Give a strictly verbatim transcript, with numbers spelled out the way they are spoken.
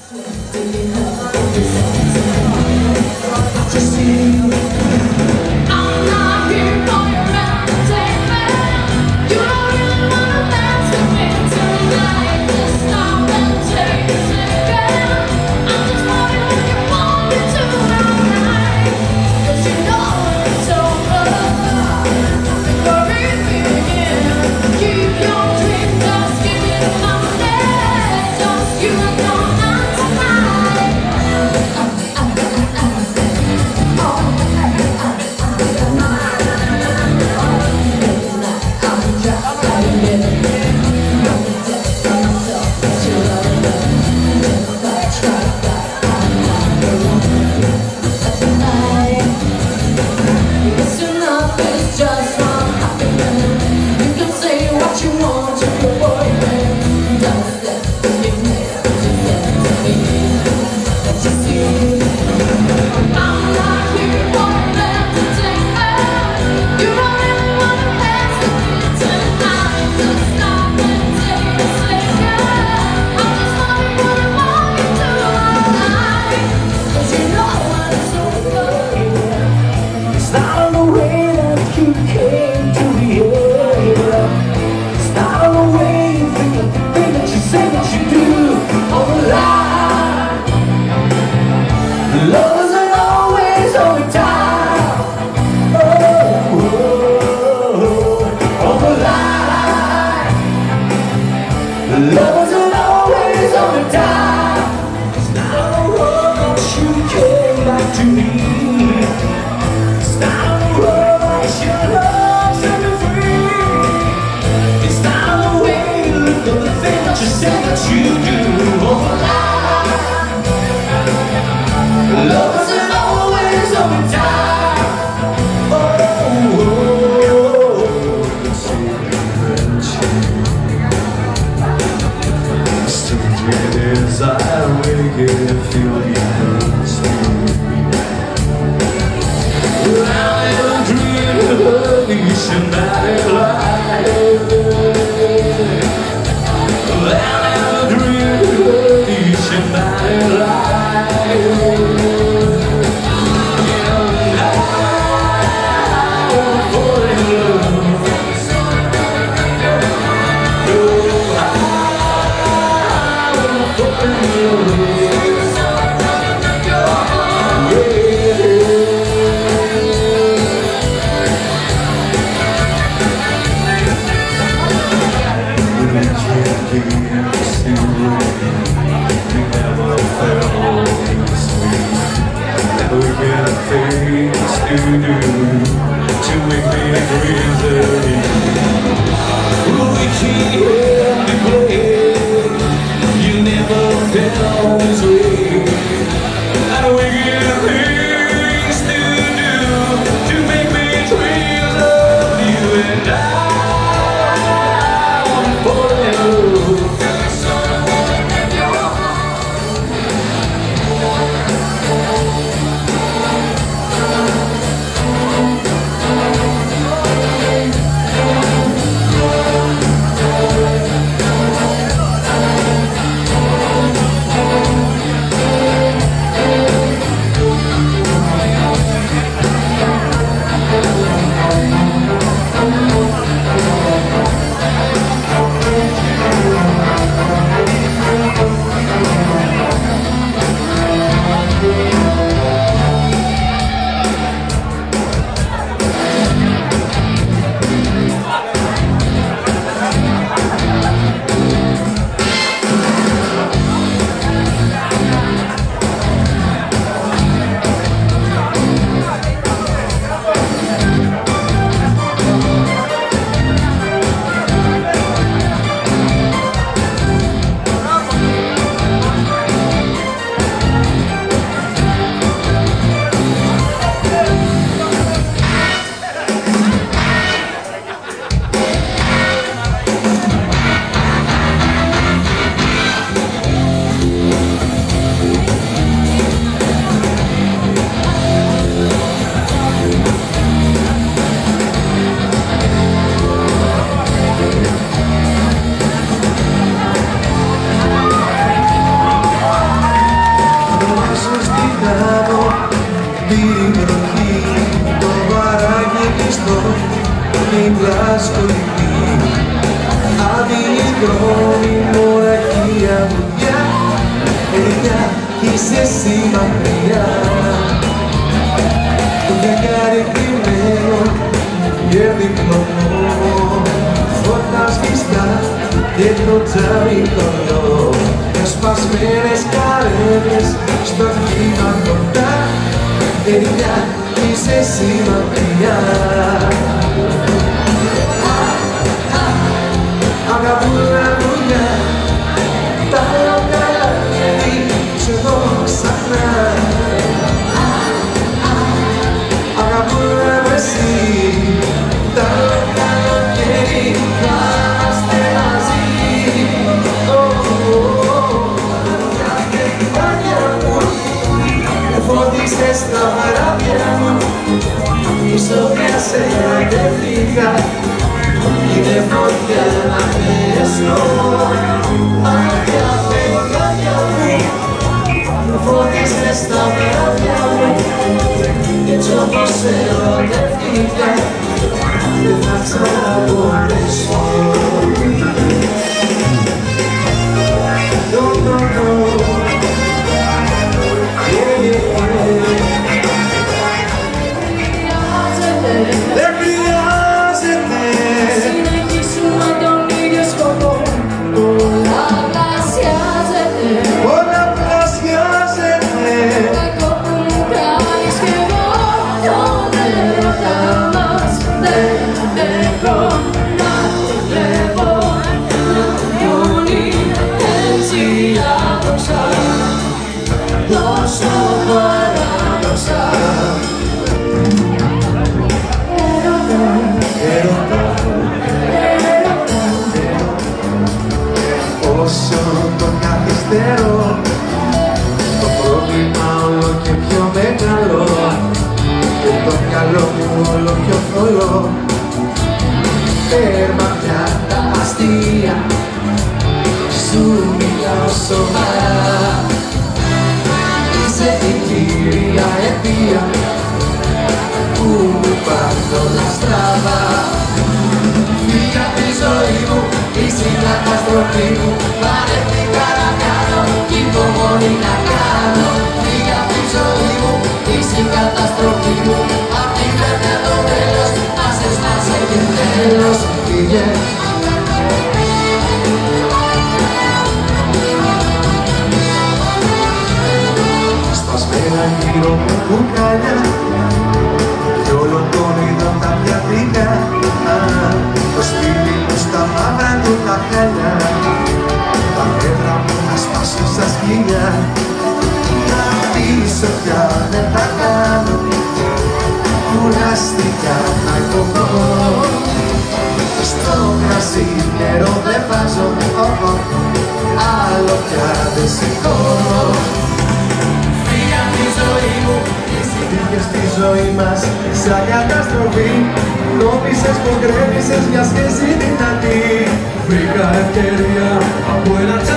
Love wasn't always on the time. It's not once you came back to me. It's not once your love set me free. It's not the way you look or the thing that you say that you do. Oh, lie. Love wasn't always on the time. Oh, oh, oh. I wake and feel your hands. I never dreamed of this in my life. I never dreamed of this in my life. And I fall in love. Oh, I fall in love. Things to do to make me crazy. We can't play. You never felt this way. And we get things to do to make me dream of you and I want forever. δίπλα στο λιμί. Άδειοι δρόμοι, μοναχία δουλειά, ερημιά είσαι εσύ μακριά. Το φεγγάρι κρυμμένο και διπλωμό, φώτα σβηστά και το τζάμι κοντό, με σπασμένες καρέδες στο κύμα κοντά, ερημιά είσαι εσύ μακριά. Αγαπούλα δουλειά, τα καλά σε δω ξανά. Αγαπούλα μου εσύ, τα καλοκαίρι θα είμαστε μαζί. Μάτια μου, φώτισες τα βράδια μου, ισοβιάσε και φύγα. Είναι φωτιά να πέσω, μάτια φεγγάρια μου, φώτισες τα βράδια μου, κι έτσι όπως ερωτεύτηκα, δεν θα ξαναπορέσω. No, no, no. Yeah, yeah, yeah. Δεν χρειάζεται συνεχίσουμε τον ίδιο σκοπό. Πολλαπλασιάζεται, πολλαπλασιάζεται κακό που μου κάνεις κι εγώ. Τον έρωτα μας δεν έχω να το βλέπω να μειώνει έτσι άδοξα, τόσο παράδοξα. Όσο το καθυστερώ, το πρόβλημα όλο και πιο μεγάλο και το μυαλό μου όλο πιο θολό. Τέρμα πια τα αστεία, σου μιλάω σοβαρά. Είσαι η κύρια αιτία που μου πάνε όλα στραβά. Φύγε απ' τη ζωή μου, είσαι η καταστροφή μου. Παρέθηκα να κάνω κι υπομονή να κάνω. Φύγε απ' τη ζωή μου, είσαι η καταστροφή μου. Απ' τη βραδιά το τέλος, άσε σπάσε και τέλος. Φύγε. Σπασμένα γύρω μου κουκάλια κι όλο τον είδω τα πιατρικά. Το σπίτι μου στα μαύρα του τα χάλια, τα πέτρα μου θα σπάσουν στα σκυλιά. Να πίσω πια δεν θα κάνω, κουράστηκα να υποβώ. Στο κρασί νερό δεν βάζω, άλλο πια δεν σηκώνω. Φύγε απ' τη ζωή μου, πήγες στη ζωή μας σαν καταστροφή. Νόμισες πως γκρέμισες μια σχέση δυνατή. Βρήκα ευκαιρία από ένα